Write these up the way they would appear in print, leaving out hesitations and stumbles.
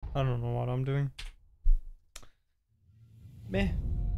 I don't know what I'm doing. Meh.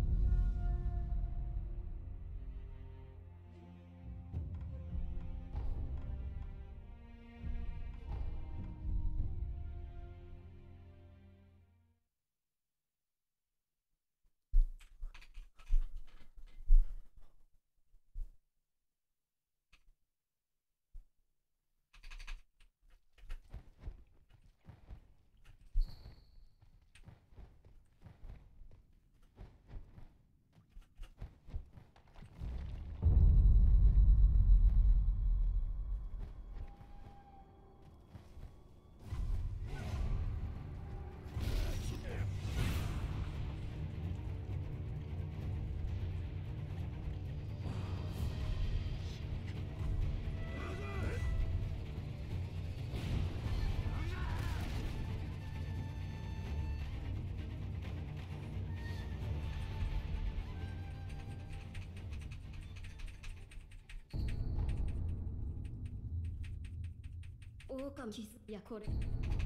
Ookami, いやこれ。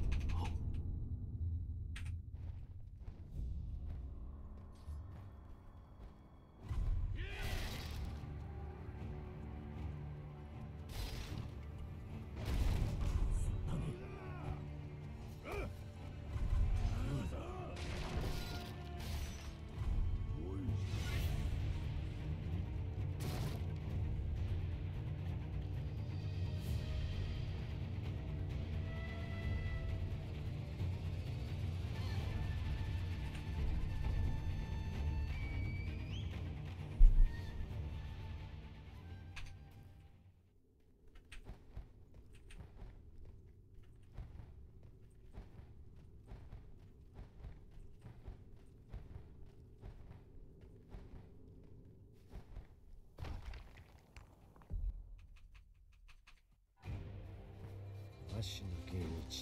足の源一。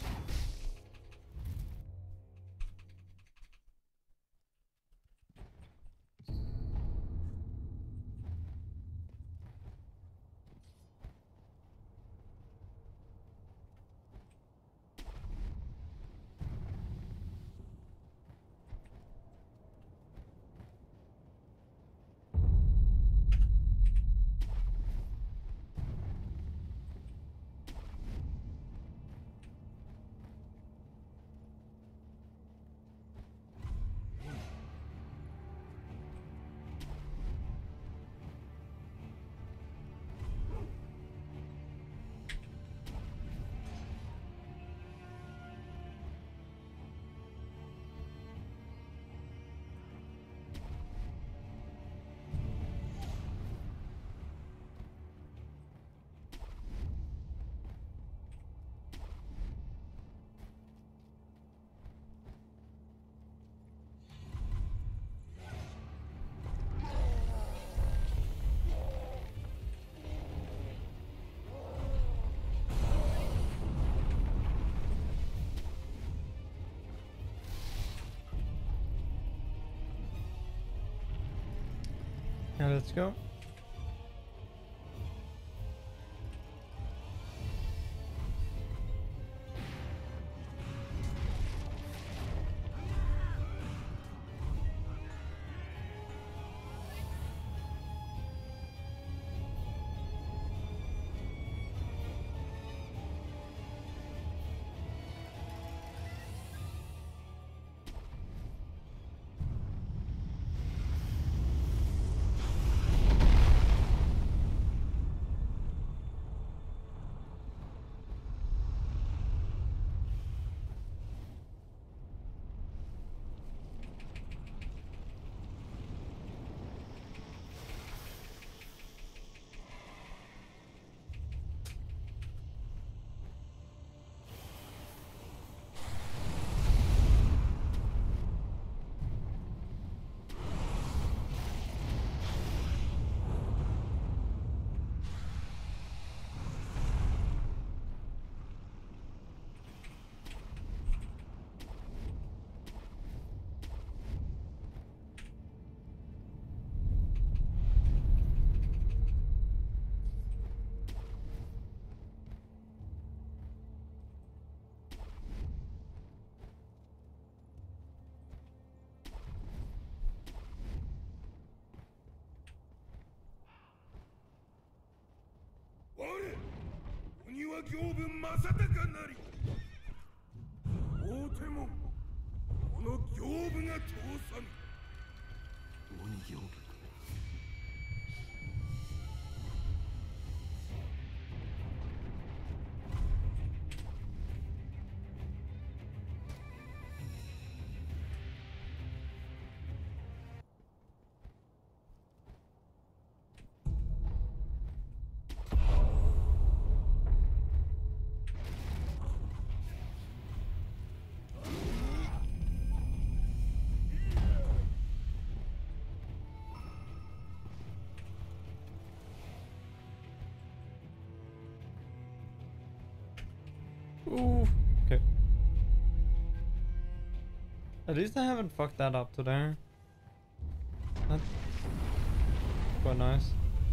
Yeah, let's go. 行分正隆なり大手もこの行部が通さぬ鬼行部 Ooh, okay. At least I haven't fucked that up today. That's quite nice.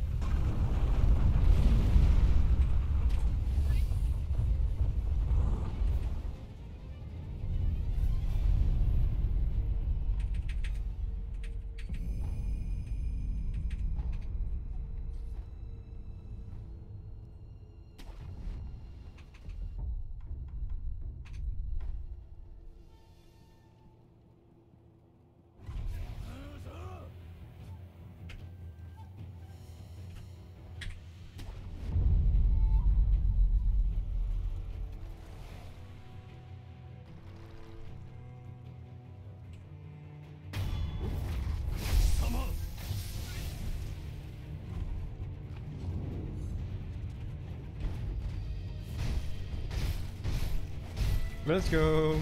Let's go.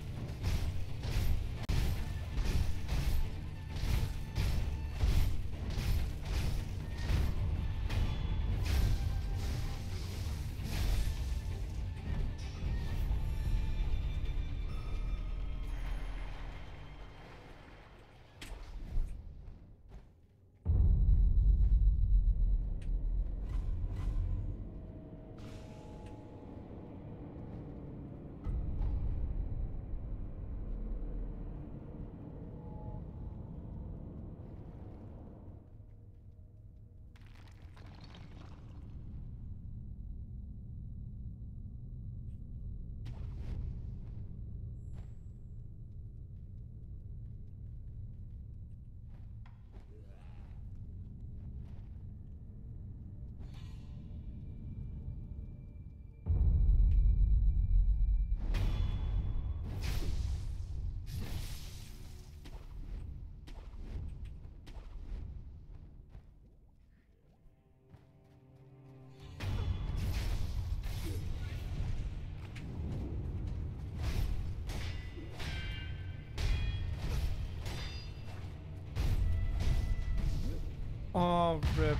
Oh, rip.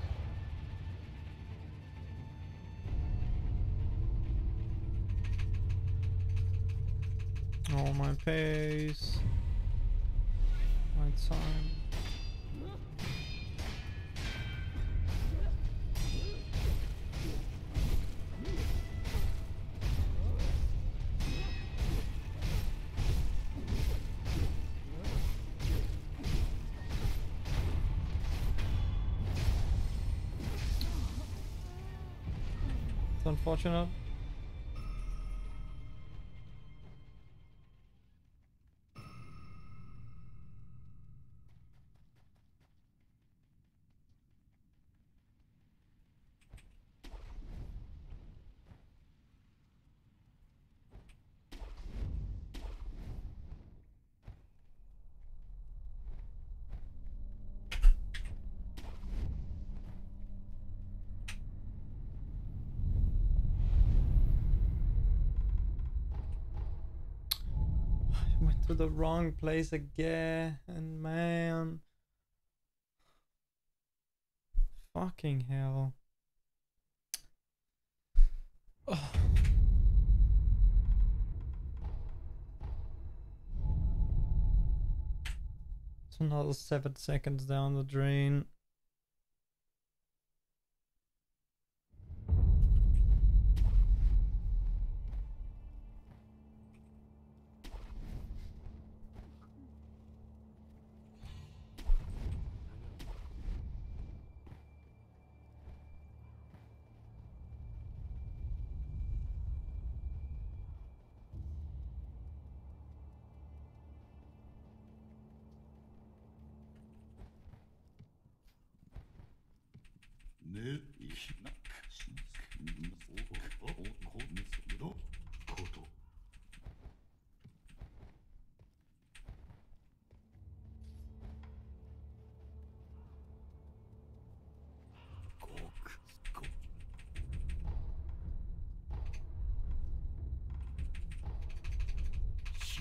Oh, my pace. My time. It's unfortunate. Went to the wrong place again, and man. Fucking hell. Ugh. It's another 7 seconds down the drain. ねいなしおこのことごくごし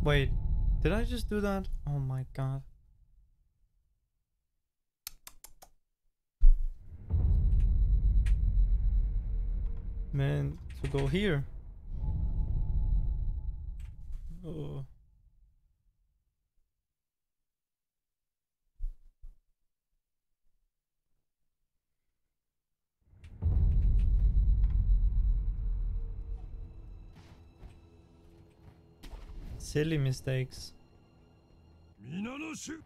Wait, did I just do that? Oh my god. Man, to go here. Oh. Silly mistakes. 皆の衆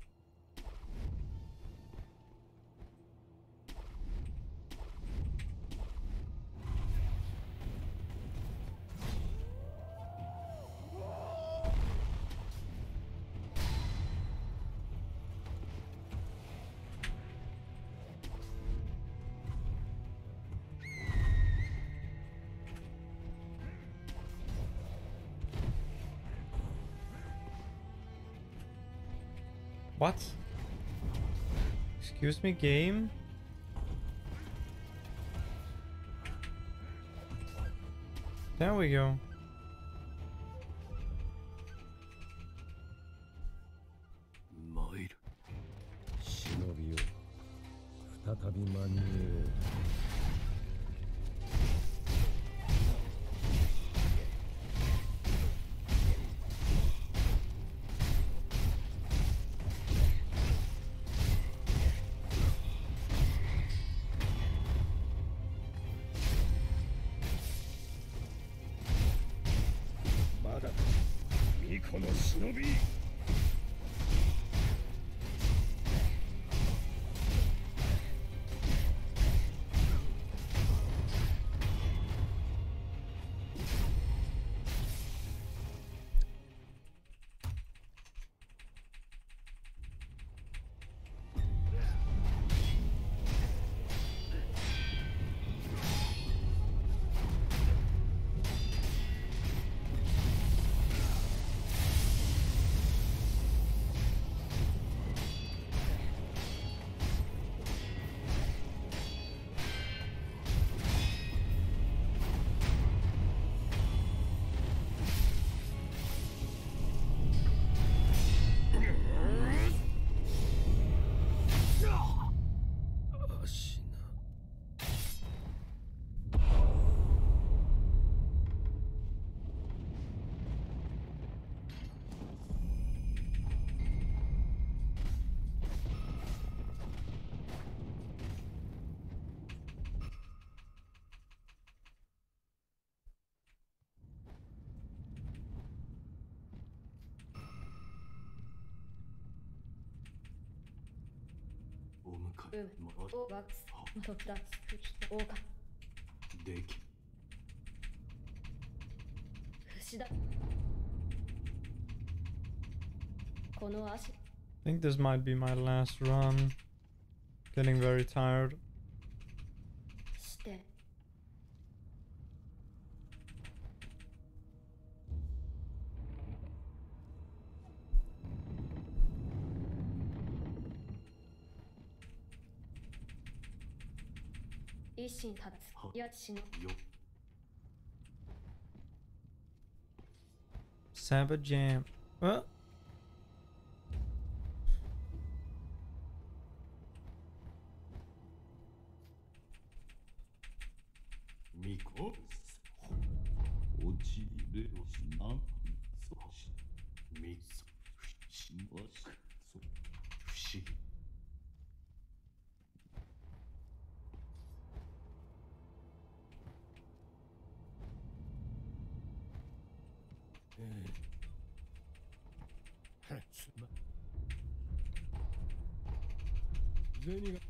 What? Excuse me, game? There we go. 参る忍びよ再び間に合おうまだ巫女の忍び足なお迎えまおワックスとプラスオーカでき節だこの足 I think this might be my last run. Getting very tired. して一心たつやしのよ Sabbath Jam. What? 巫女落ちれしなそしみそしわしそ不思議銭が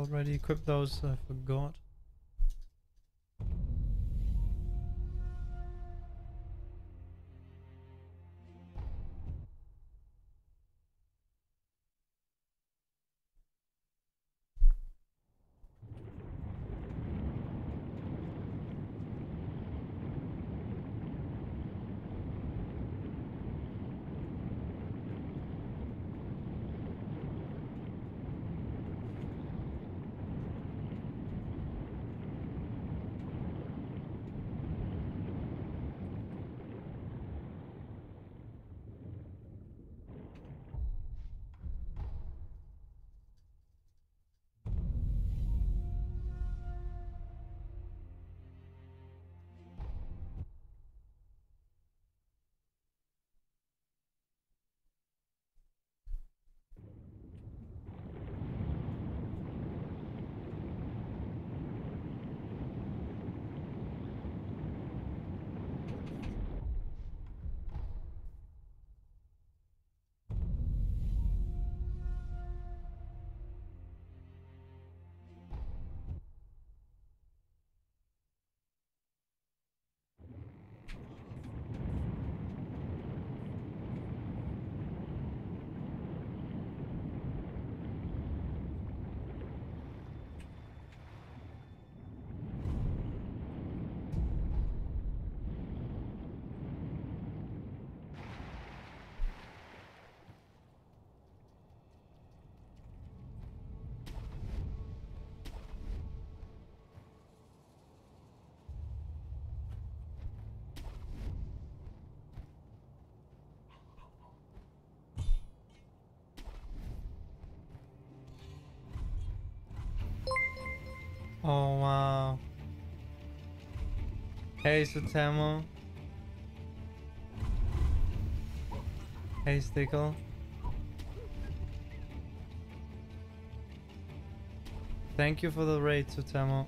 already equipped those? I forgot. Oh wow. Hey Sutamo. Hey Stickle. Thank you for the raid, Sutamo.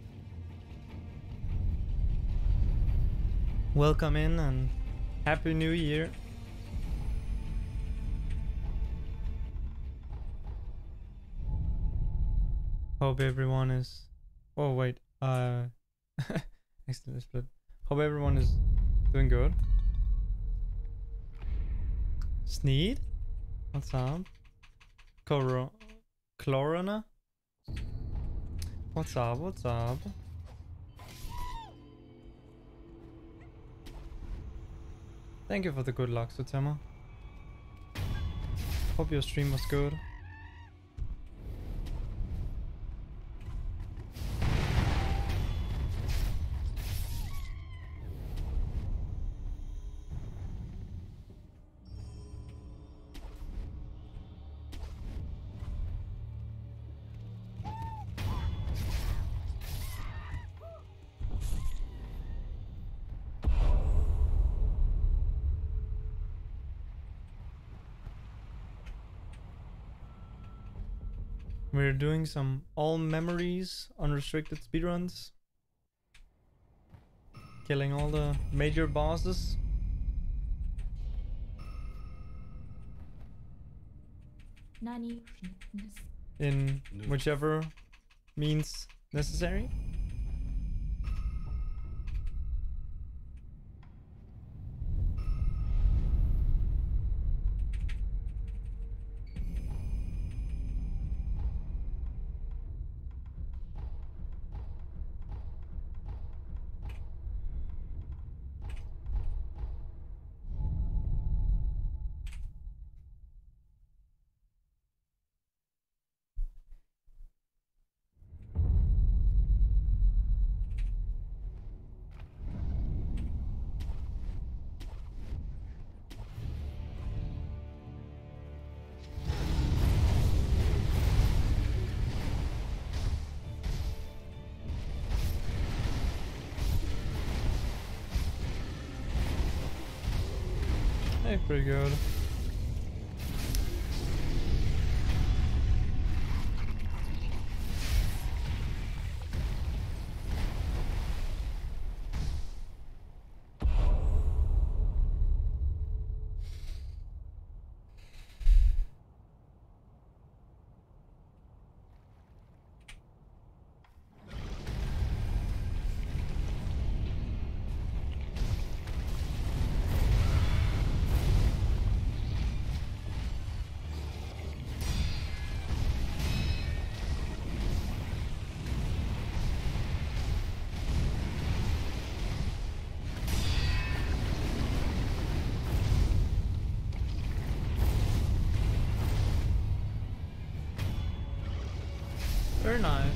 Welcome in and Happy New Year. Hope everyone is... Oh wait, accidentally split. Hope everyone is doing good. Sneed? What's up? Chlorina? What's up, what's up? Thank you for the good luck, Sutema. Hope your stream was good. We're doing some all memories, unrestricted speedruns. Killing all the major bosses. In whichever means necessary. Hey, pretty good. Very nice.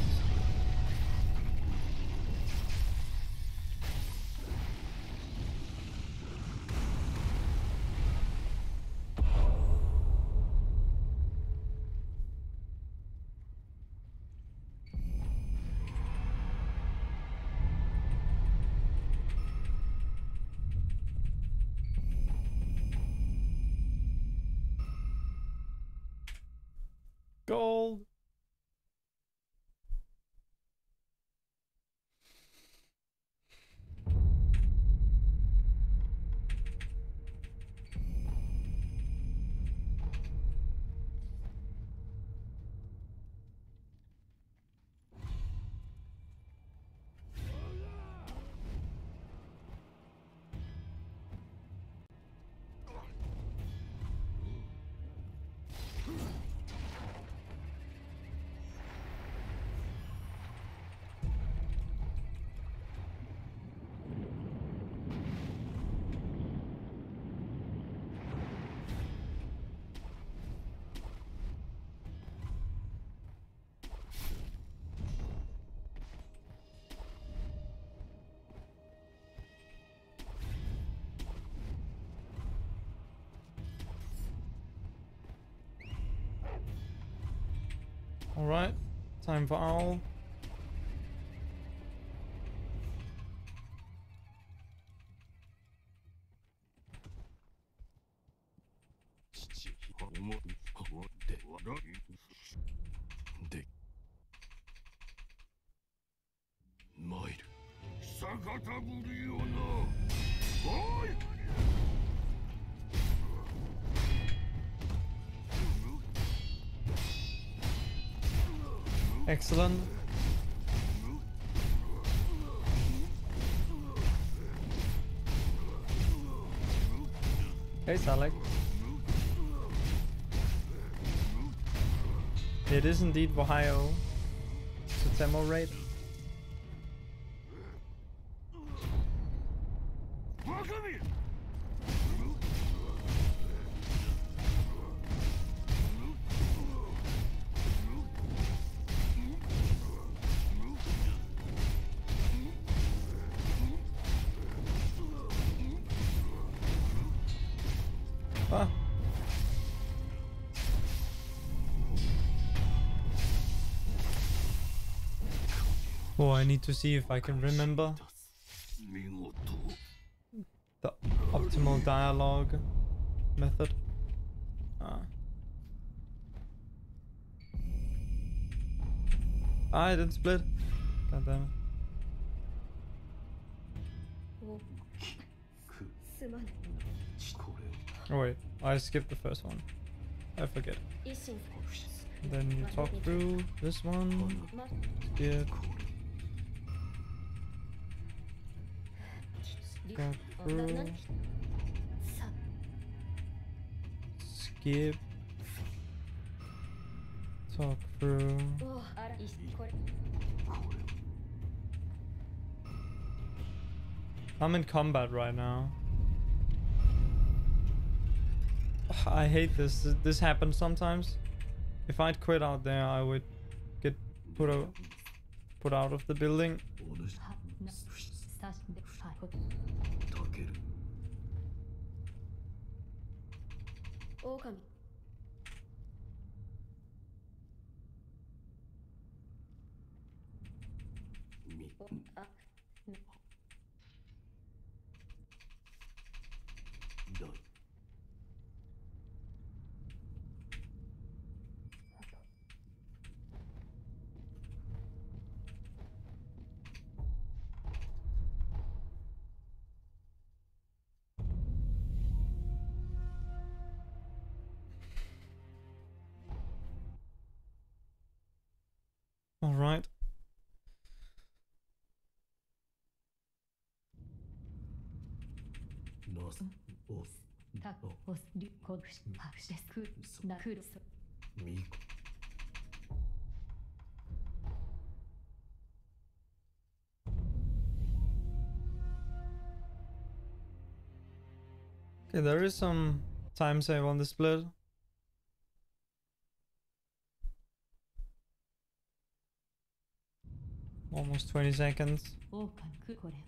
Gold. All right, time for owl. Excellent. Hey, Salek. It is indeed Ohio. Sutemo raid. Ah. Oh, I need to see if I can remember the optimal dialogue method. I didn't split. God damn it. すまない Oh wait, I skipped the first one. I forget. 維新 Then you talk through this one. ま Skip. り Talk な through. なさ Skip. Talk through. おあらいこれ I'm in combat right now. I hate this. This happens sometimes. If I'd quit out there, I would get put out of the building. はなさしではいこ狼 おあ All right. Okay, there is some time save on the split. Almost 20 seconds. 狼これ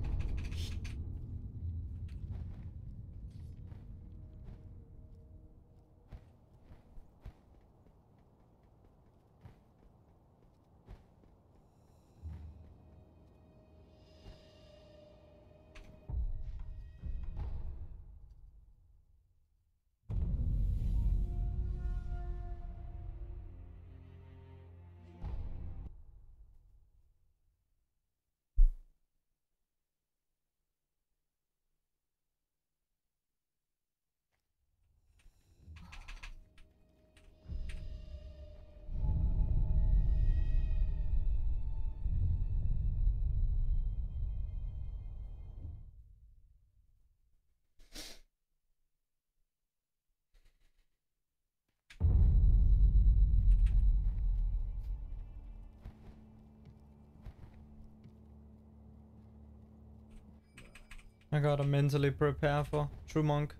I gotta mentally prepare for True Monk.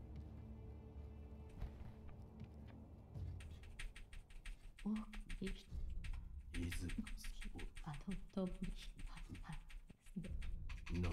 お生きいずあとと何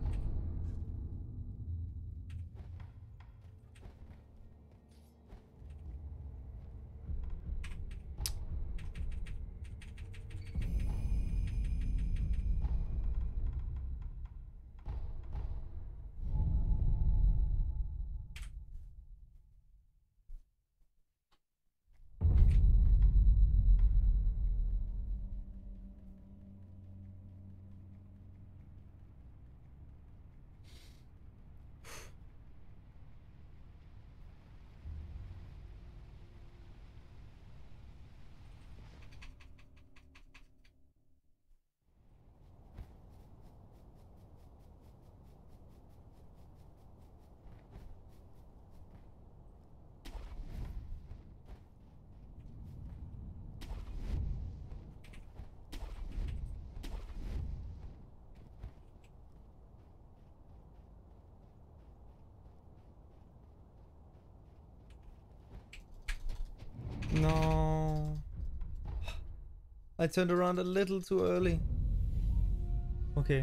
No. I turned around a little too early. Okay.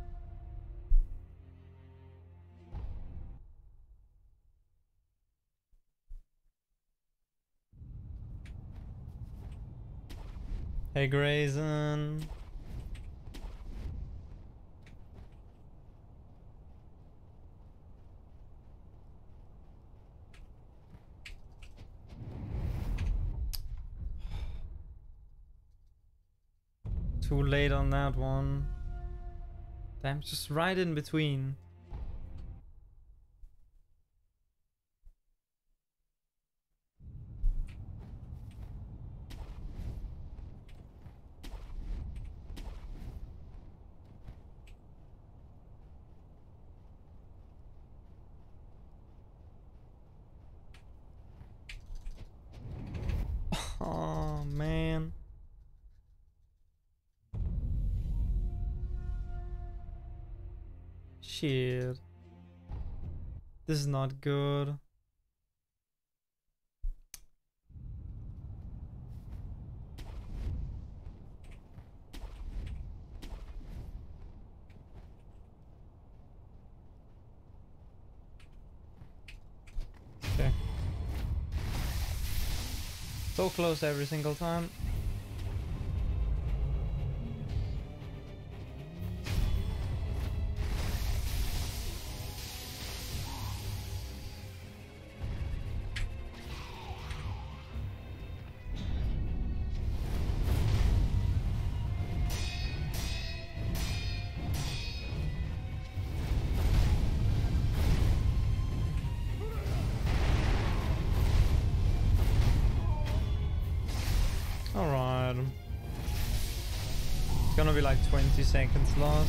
Hey Grayson. Too late on that one. Damn, just right in between. Oh man. Shit. This is not good. Okay. So close every single time. Alright. It's gonna be like 20 seconds lost.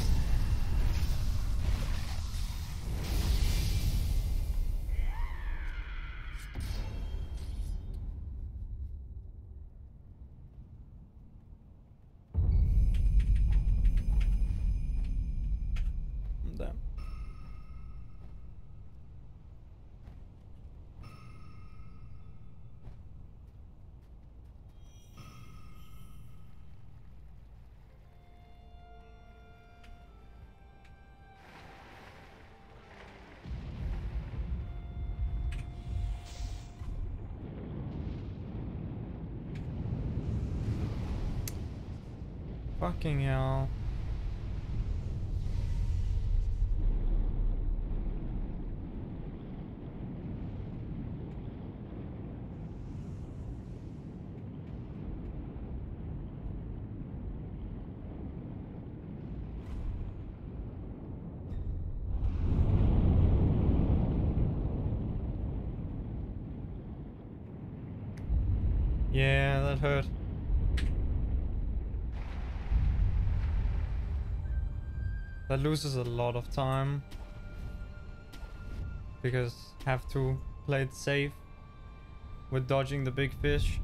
Damn. Fucking hell. Yeah, that hurt. That loses a lot of time. Because have to play it safe with dodging the big fish.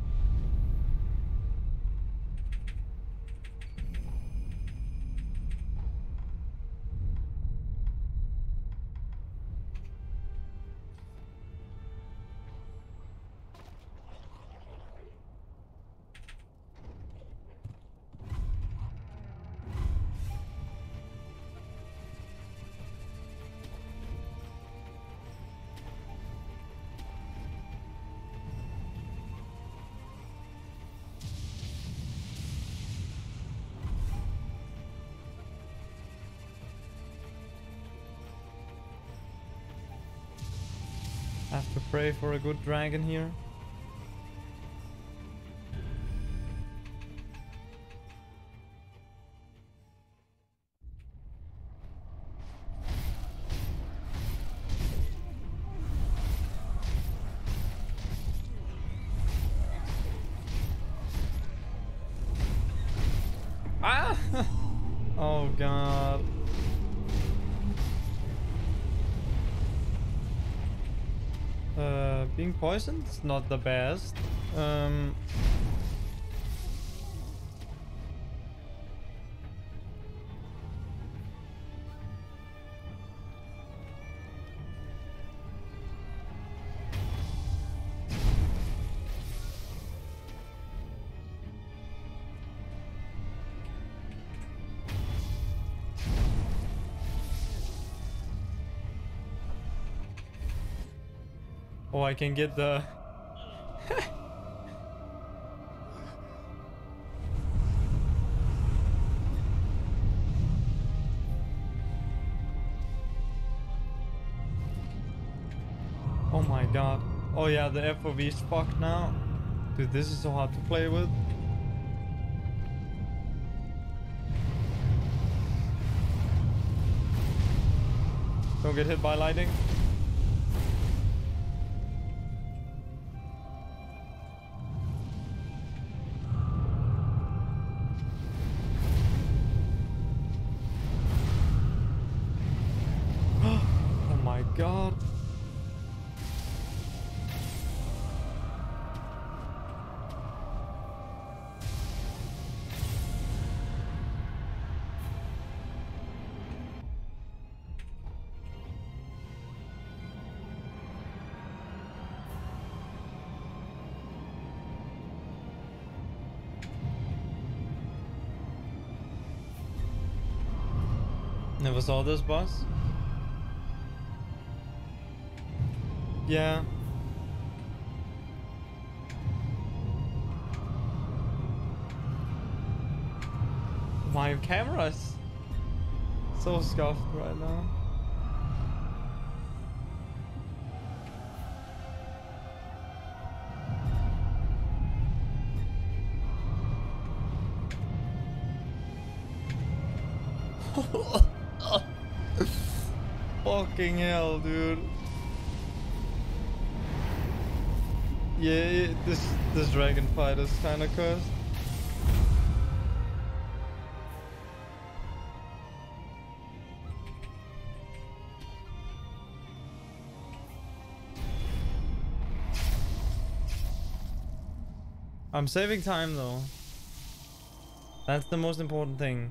Have to pray for a good dragon here. Ah! Oh god. Being poisoned is not the best. Oh, I can get the... Oh my god. Oh yeah, the FOV is fucked now. Dude, this is so hard to play with. Don't get hit by lightning. Oh my god. Never saw this boss. Yeah. My camera is so scuffed right now. Fucking hell, dude. Yeah, this dragon fight is kind of cursed. I'm saving time though. That's the most important thing.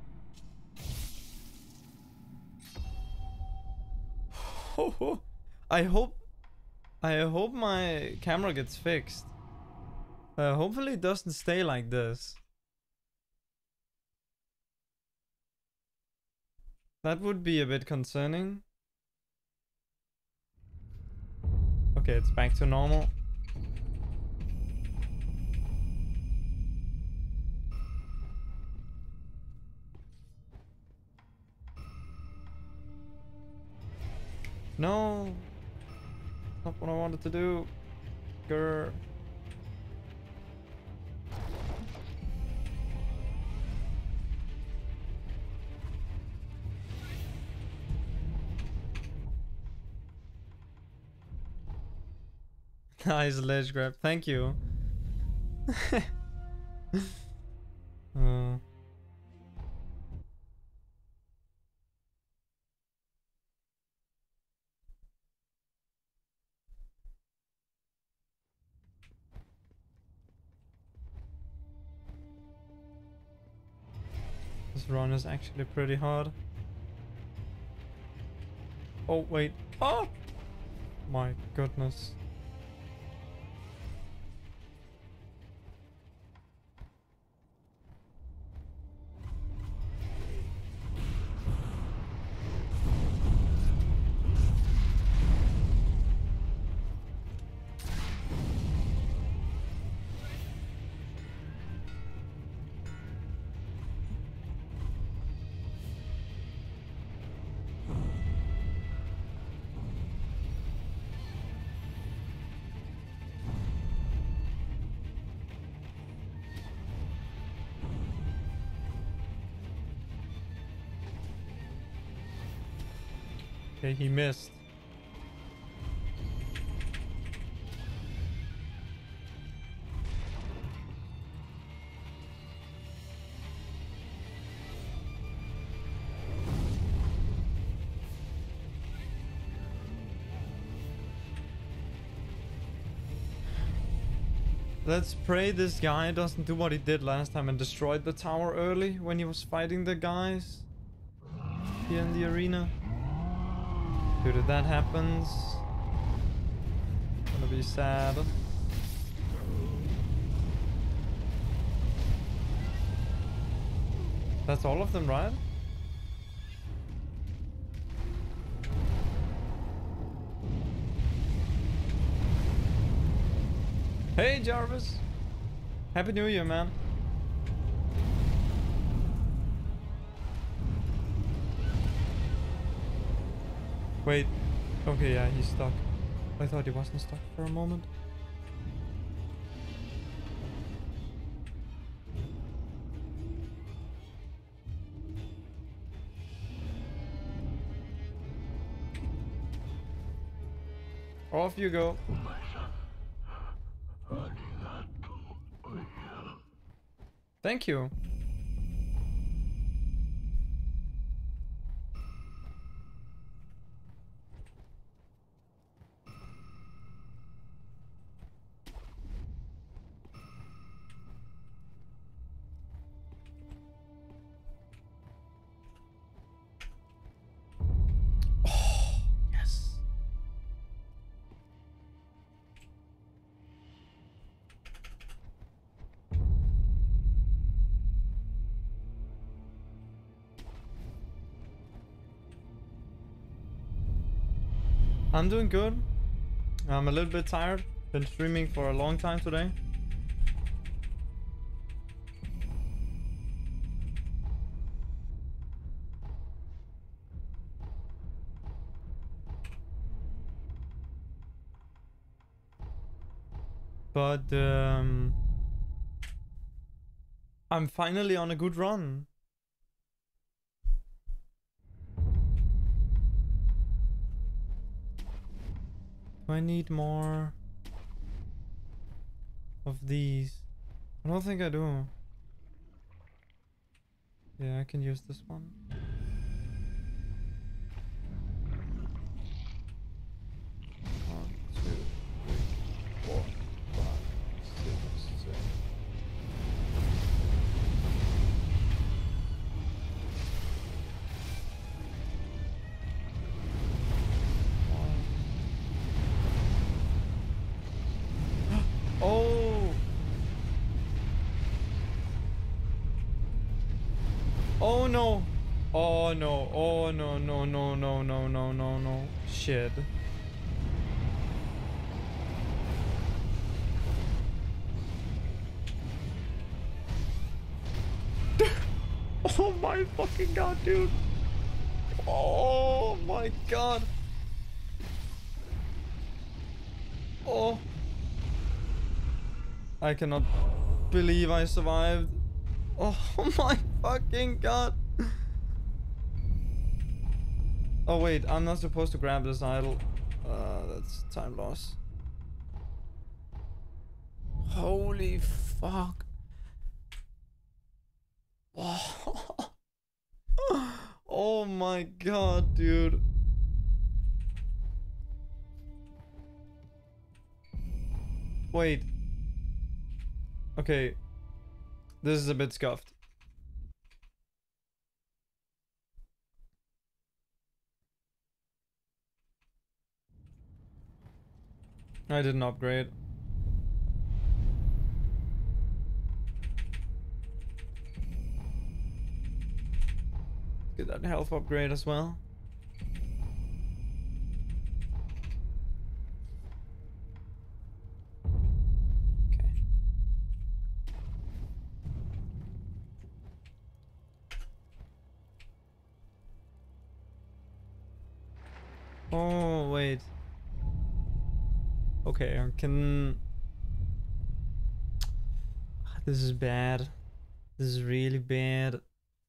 I hope my camera gets fixed. Hopefully it doesn't stay like this. That would be a bit concerning. Okay, it's back to normal. No. Not what I wanted to do. Grr. Nice ledge grab. Thank you. uh. This run is actually pretty hard. Oh, wait. Oh! My goodness. Okay, he missed. Let's pray this guy doesn't do what he did last time and destroyed the tower early when he was fighting the guys here in the arena. Dude, if that happens, gonna be sad. That's all of them, right? Hey Jarvis! Happy New Year, man. Wait. Okay, yeah, he's stuck. I thought he wasn't stuck for a moment. Off you go. Thank you. I'm doing good. I'm a little bit tired. Been streaming for a long time today. But I'm finally on a good run. Do I need more of these? I don't think I do. Yeah, I can use this one. One, two, three, four, five, six, seven. Oh! Oh no! Oh no! Oh no! No! No! No! No! No! No! No! Shit! Oh my fucking god, dude! Oh my god! Oh. I cannot believe I survived. Oh my fucking god. Oh wait, I'm not supposed to grab this idol. That's time loss. Holy fuck. Oh. Oh my god, dude. Wait. Okay. This is a bit scuffed. I didn't upgrade. Get that health upgrade as well. Okay. Oh, wait. Okay, I can... This is bad. This is really bad.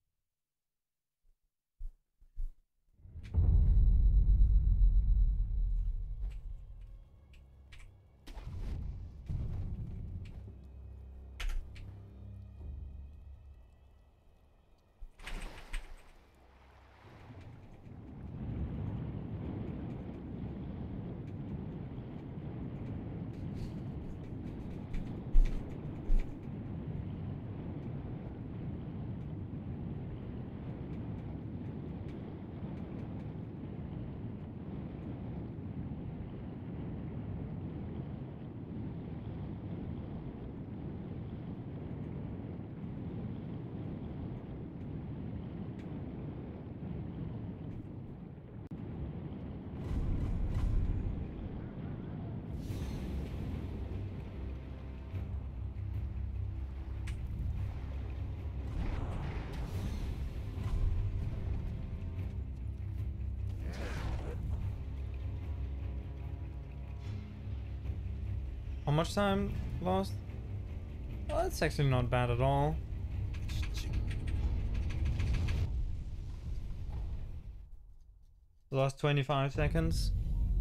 How much time lost? Oh, that's actually not bad at all. Lost 25 seconds.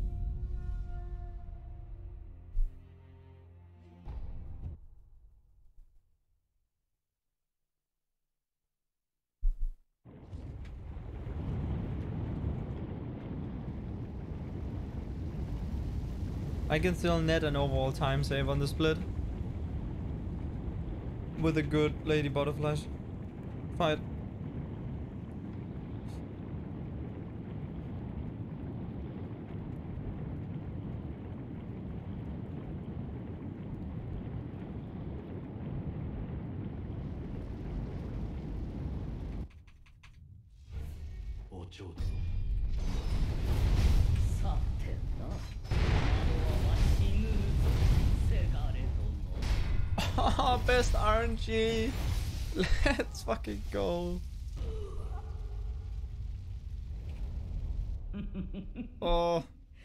I can still net an overall time save on the split. With a good Lady Butterfly fight. Best RNG. Let's fucking go. Oh.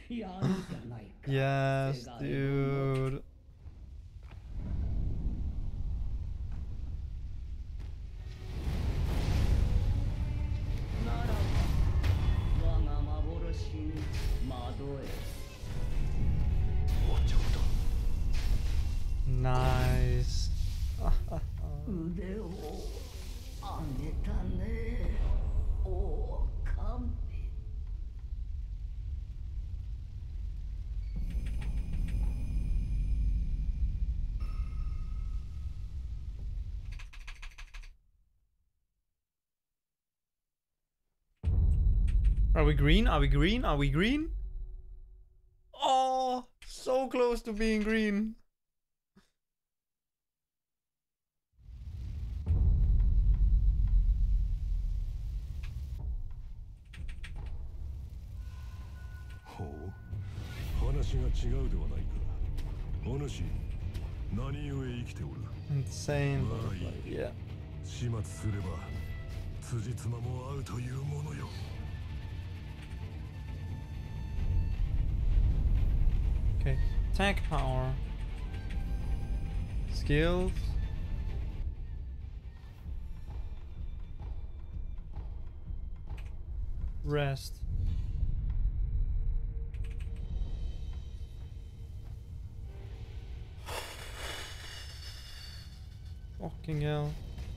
Yes, dude. Nice. Are we green? Are we green? Are we green? Oh, so close to being green. Insane. Yeah. Okay. Attack power. Skills. Rest. Fucking hell.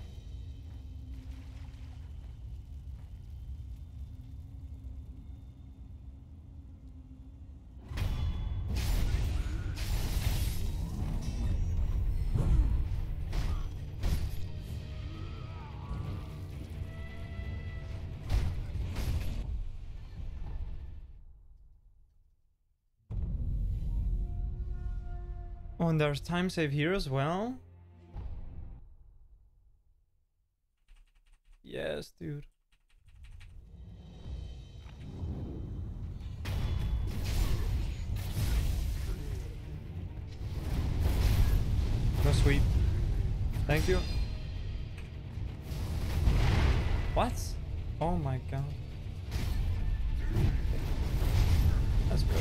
Oh, and there's time save here as well? Yes, dude. No sweet. Thank you. What? Oh my god. That's good.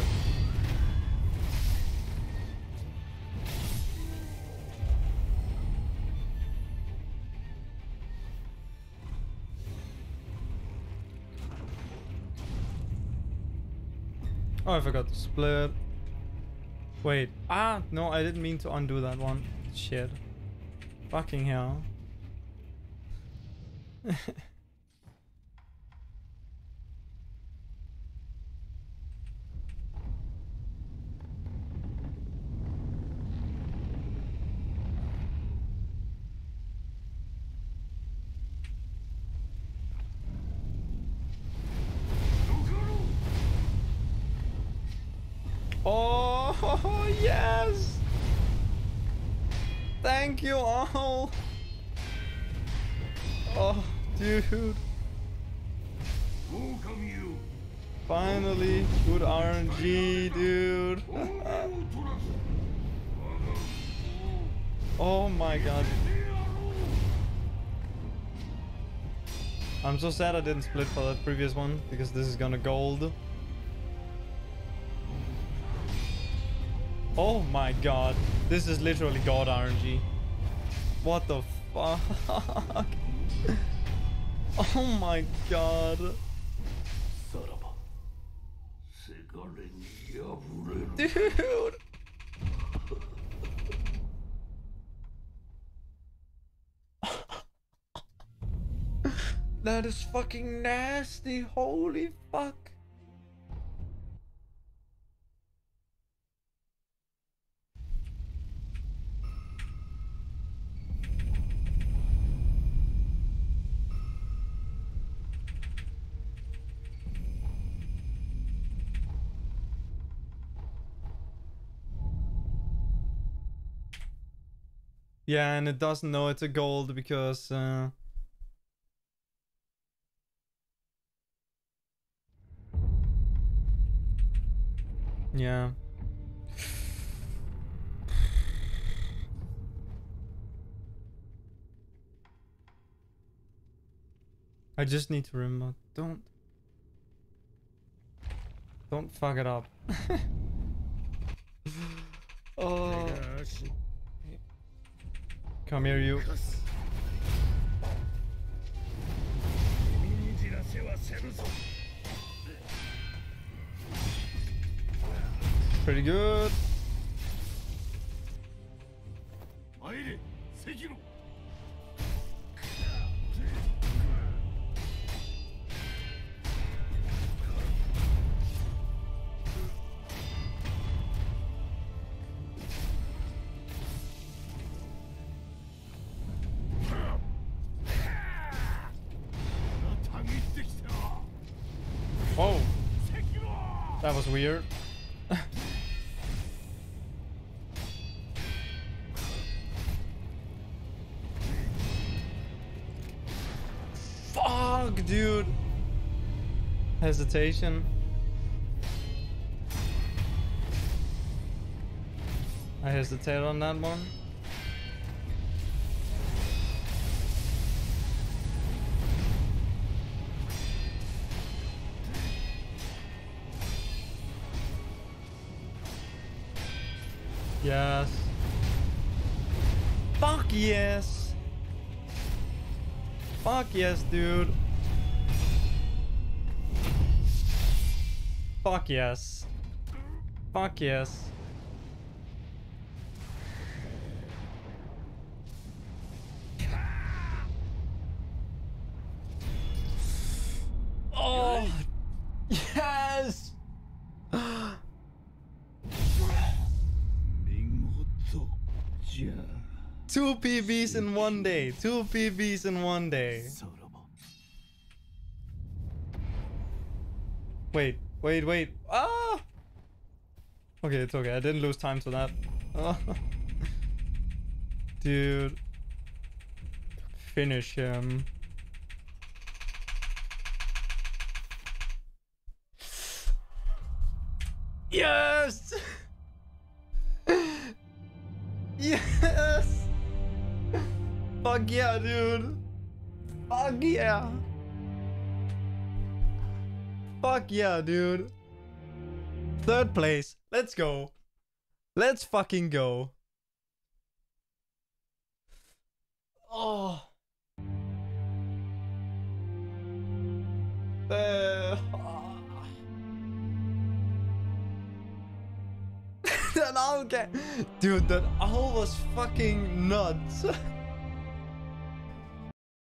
Oh, I forgot to split. Wait. Ah, no, I didn't mean to undo that one. Shit. Fucking hell. Oh, yes! Thank you all! Oh, dude. Finally, good RNG, dude. Oh my god. I'm so sad I didn't split for that previous one, because this is gonna gold. Oh my god. This is literally god RNG. What the fuck? Oh my god. Dude. That is fucking nasty. Holy fuck. Yeah, and it doesn't know it's a gold because yeah. I just need to remember. Don't fuck it up. Oh. Come here, you. Pretty good. Whoa. That was weird. Fuck, dude. Hesitation. I hesitate on that one. Yes. Fuck yes. Fuck yes, dude. Fuck yes. Fuck yes. Oh, yes. 見事じゃ 2 PBs in one day. 2 PBs in one day. さらば Wait, wait, wait. Ah! Okay, it's okay. I didn't lose time to that. Dude. Finish him. Yes! Yes! Fuck yeah, dude. Fuck yeah. Fuck yeah, dude. 3rd place. Let's go. Let's fucking go. Oh. That owl, dude, that owl was fucking nuts.